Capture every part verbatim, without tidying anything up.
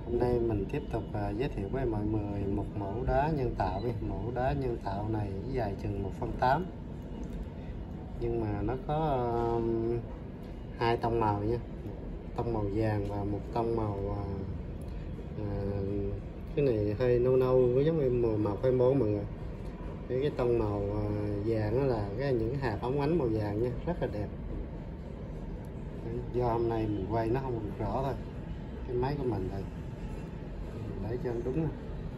Hôm nay mình tiếp tục à, giới thiệu với mọi người một mẫu đá nhân tạo. Với mẫu đá nhân tạo này dài chừng một phân tám, nhưng mà nó có um, hai tông màu nha, tông màu vàng và một tông màu à, à, cái này hơi nâu nâu, có giống như màu màu khoai môn mọi người. Cái, cái tông màu à, vàng đó là cái những cái hạt óng ánh màu vàng nha, rất là đẹp. Do hôm nay mình quay nó không được rõ thôi, cái máy của mình đây để cho đúng nè.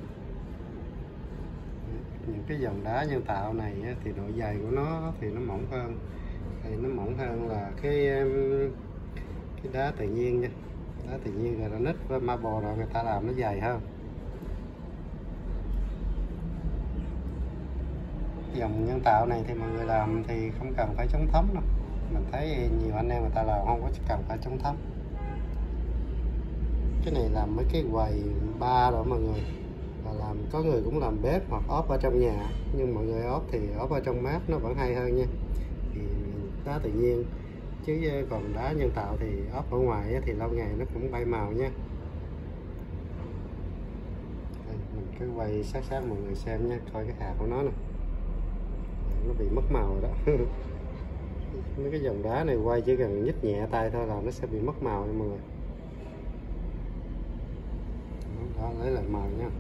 Những cái dòng đá nhân tạo này thì độ dày của nó thì nó mỏng hơn, thì nó mỏng hơn là cái cái đá tự nhiên nha. Đá tự nhiên granite với marble rồi người ta làm nó dày hơn. Dòng nhân tạo này thì mọi người làm thì không cần phải chống thấm đâu. Mình thấy nhiều anh em người ta làm không có cần phải chống thấm. Cái này làm mấy cái quầy bar rồi mọi người, và làm có người cũng làm bếp hoặc ốp ở trong nhà, nhưng mọi người ốp thì ốp ở trong mát nó vẫn hay hơn nha. Thì đá tự nhiên, chứ còn đá nhân tạo thì ốp ở ngoài thì lâu ngày nó cũng bay màu nha. Đây, mình cứ quay sát sát mọi người xem nha, coi cái hạt của nó nè, nó bị mất màu rồi đó. Mấy cái dòng đá này quay chỉ cần nhích nhẹ tay thôi là nó sẽ bị mất màu nha mọi người. Đó, lấy lại màu nha.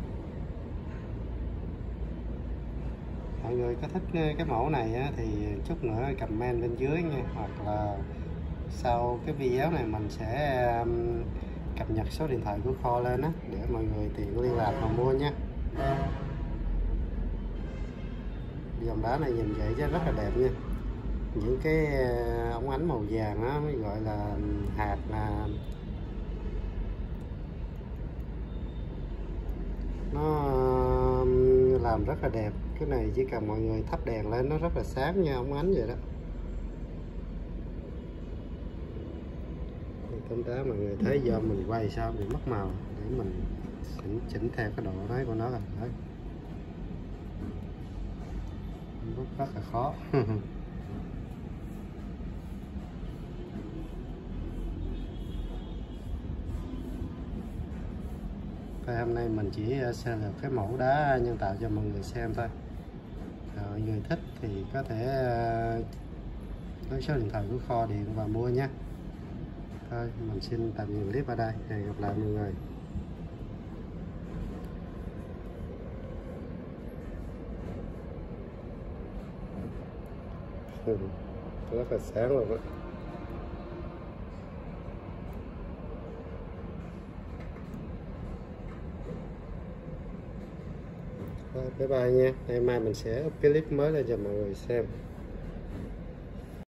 Mọi người có thích cái mẫu này á, thì chút nữa comment bên dưới nha, hoặc là sau cái video này mình sẽ um, cập nhật số điện thoại của kho lên á, để mọi người tiện liên lạc mà mua nha. Dòng đá này nhìn vậy chứ rất là đẹp nha. Những cái ống ánh màu vàng á mới gọi là hạt, là nó làm rất là đẹp. Cái này chỉ cần mọi người thắp đèn lên nó rất là sáng nha, ống ánh vậy đó. Tấm đá mọi người thấy do mình quay sao bị mất màu, để mình chỉnh, chỉnh theo cái độ đấy của nó là đấy, rất, rất là khó. Thôi hôm nay mình chỉ sơ lược cái mẫu đá nhân tạo cho mọi người xem thôi. Rồi, mọi người thích thì có thể lấy số điện thoại của kho điện và mua nhé. Thôi mình xin tạm dừng clip ở đây, hẹn gặp lại mọi người. Rất là sáng luôn đó. Bye bye nha. Ngày mai mình sẽ up clip mới lên cho mọi người xem.